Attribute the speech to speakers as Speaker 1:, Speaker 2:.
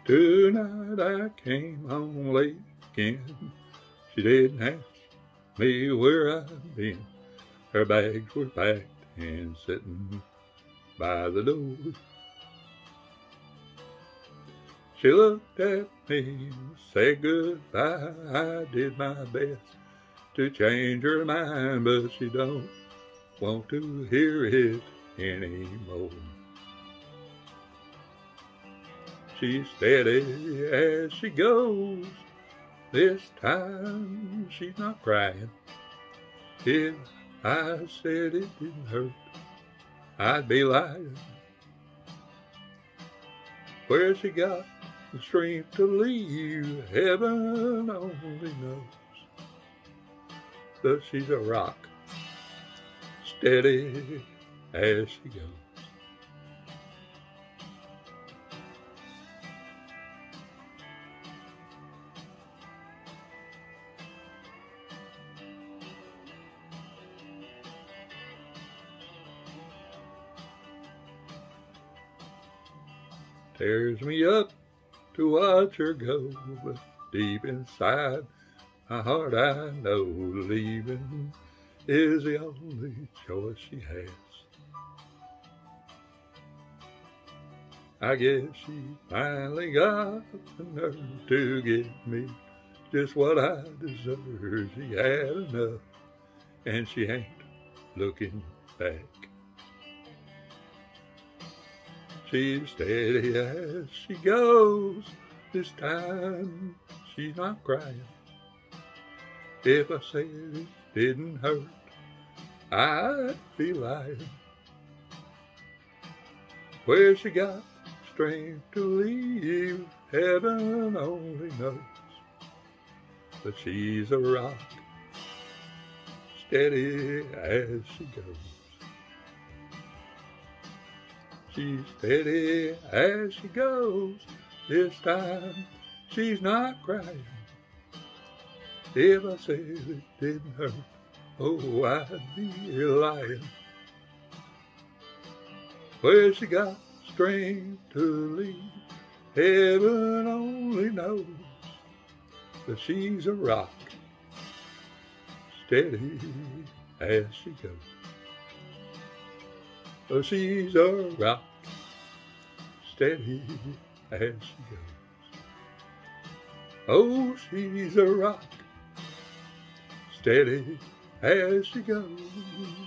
Speaker 1: Tonight I came home late again. She didn't ask me where I'd been. Her bags were packed and sitting by the door. She looked at me, said goodbye. I did my best to change her mind, but she don't want to hear it anymore. She's steady as she goes. This time she's not crying. If I said it didn't hurt, I'd be lying. Where she got the strength to leave, heaven only knows. But she's a rock, steady as she goes. Tears me up to watch her go, but deep inside my heart I know leaving is the only choice she has. I guess she finally got the nerve to give me just what I deserve. She had enough, and she ain't looking back. She's steady as she goes. This time she's not crying. If I said it didn't hurt, I'd be lying. Where she got strength to leave, heaven only knows. But she's a rock, steady as she goes. She's steady as she goes. This time she's not crying. If I said it didn't hurt, oh, I'd be lying. Where she got strength to leave, heaven only knows. But she's a rock, steady as she goes. Oh, she's a rock, steady as she goes. Oh, she's a rock, steady as she goes.